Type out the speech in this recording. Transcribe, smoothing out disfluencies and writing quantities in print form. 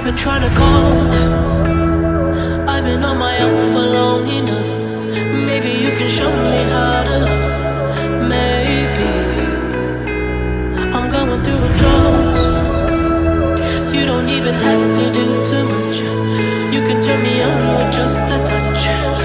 been trying to call. I've been on my own for long enough. Maybe you can show me how to love. Maybe I'm going through withdrawals. You don't even have to do too much. You can turn me on with just a touch.